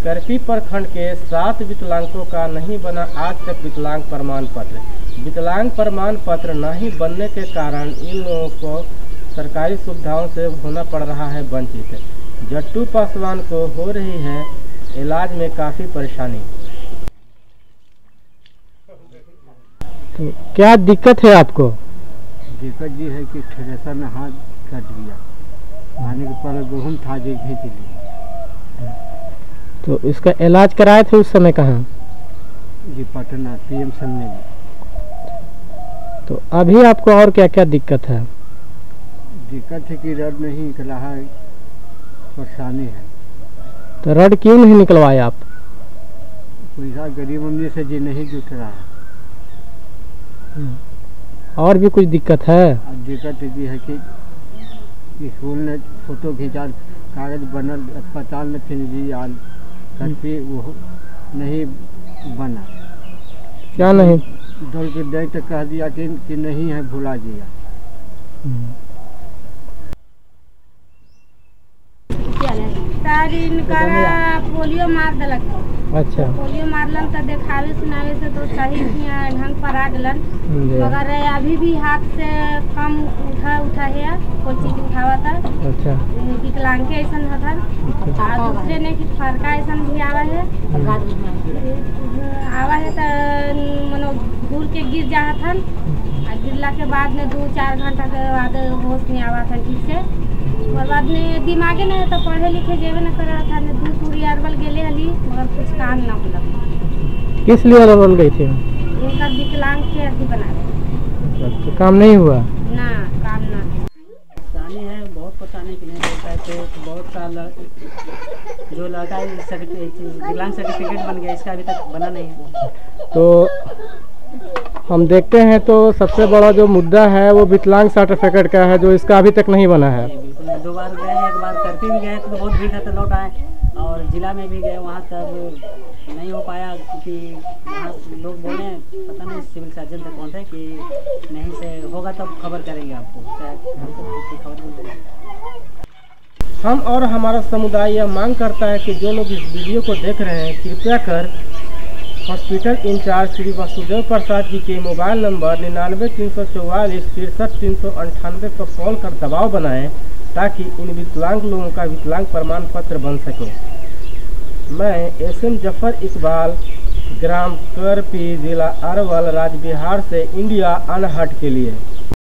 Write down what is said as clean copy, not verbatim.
करपी प्रखंड के 7 विकलांगों का नहीं बना आज तक विकलांग प्रमाण पत्र। विकलांग प्रमाण पत्र नहीं बनने के कारण इन लोगों को सरकारी सुविधाओं से होना पड़ रहा है वंचित। जट्टू पासवान को हो रही है इलाज में काफ़ी परेशानी। तो क्या दिक्कत है आपको? दिक्कत ये है कि थ्रेसर में हाथ कट गया, आने के पर गेहूँ था जो घींच लिया। तो इसका इलाज कराए थे उस समय कहाँ? जी पटना पीएम सामने में। तो अभी आपको और क्या क्या दिक्कत है? दिक्कत है कि रड नहीं निकला है, परेशानी है। तो रड क्यों नहीं निकलवाए आप? पैसा गरीब आदमी से जी नहीं जुट रहा है। और भी कुछ दिक्कत है? अब दिक्कत ये है कि स्कूल ने फोटो खींचा, कागज बनल, अस्पताल में फिर जी आल करके वो नहीं बना। क्या नहीं? दौड़ के देख तो कह दिया कि नहीं है, भुला दिया। पोलियो मार दिलक। अच्छा। पोलियो मारलन तो देखावे सुनावे से तो सही ढंग पर आ गलन, मगर अभी भी हाथ से कम उठा है, कोई चीज उठावा था। अच्छा। विकलांग के ऐसा होता, और दूसरे ने कि फरका ऐसा भी आवा है तो मनो दूर के गिर जा था, गिरला के बाद में 2-4 घंटा के बाद होश नहीं आवा था ठीक से। और बाद में दिमागे नहीं तो पढ़े लिखे जेबे न कर रहा था, ने दूर अरबल गेले हली, मगर कुछ काम ना होला। किस लिए अरबल गई थी? इनका विकलांग के अथी बना रहे। तो काम नहीं हुआ? ना काम ना। परेशानी है, बहुत परेशानी के नहीं बोलता है। तो बहुत साल जो लड़का विकलांग सर्टिफिकेट बन गया, इसका अभी तक बना नहीं है। तो हम देखते हैं तो सबसे बड़ा जो मुद्दा है वो विकलांग सर्टिफिकेट का है, जो इसका अभी तक नहीं बना है। बिल्कुल नहीं। 2 बार गए, एक बार करपी भी गए तो बहुत भीड़ था, लौट आए। और जिला में भी गए, वहाँ तब नहीं हो पाया क्योंकि वहाँ लोग बोले पता नहीं सिविल सर्जन तक कौन थे कि नहीं से होगा तब खबर करेंगे आपको। हम और हमारा समुदाय यह मांग करता है कि जो लोग इस वीडियो को देख रहे हैं कृपया कर हॉस्पिटल इंचार्ज श्री वासुदेव प्रसाद जी के मोबाइल नंबर 99 344 63 398 पर कॉल कर दबाव बनाएं ताकि इन विकलांग लोगों का विकलांग प्रमाण पत्र बन सके। मैं SM जफर इकबाल, ग्राम करपी, जिला अरवल, राज्य बिहार से इंडिया अनहट के लिए।